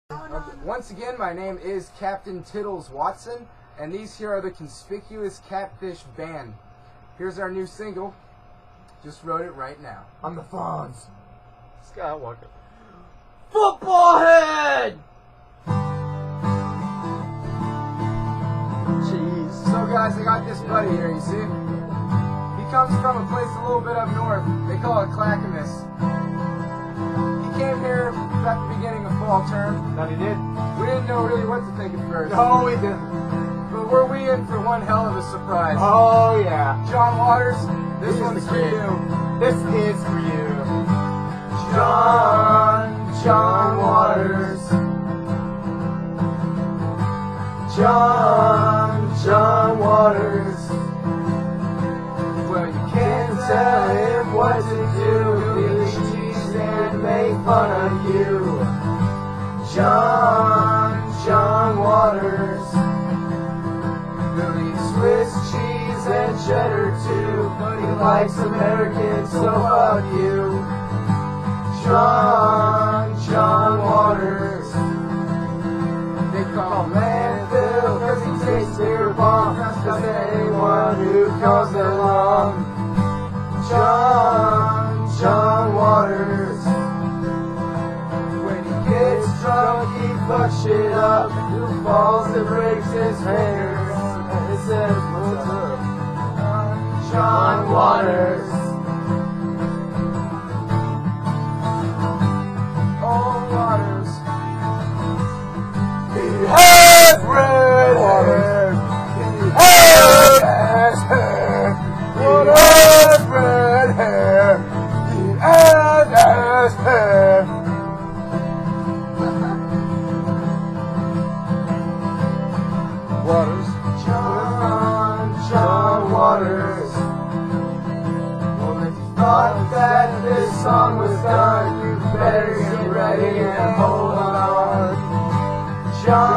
Once again, my name is Captain Tiddles-Watson, and these here are the Conspicous Catfish Band. Here's our new single. Just wrote it right now. On the phones. Skywalker. Football head! Jeez. So guys, I got this buddy here, you see? He comes from a place a little bit up north. They call it Clackamas. He came here at the beginning of fall term. That he did? We didn't know really what to think at first. No, he didn't. But were we in for one hell of a surprise? Oh, yeah. Jon Watters, this He's one's the for kid. you. This is for you. Jon Watters. Jon Watters. Well, you can't tell him what to do. He'll tease and make fun of you. Jon Watters. He'll eat Swiss cheese and cheddar too, but he likes Americans, so fuck you. Jon Watters. They call him landfill cause he takes beer bomb. Cause anyone who comes along. Jon Watters. When he gets drunk he fucks shit up. Who falls and breaks his fingers. It says Jon Watters. Watters. He has red hair. He has hair. He has red hair. He has hair. Watters. Jon Watters. Well, if you thought that this song was done, you better get ready and hold on.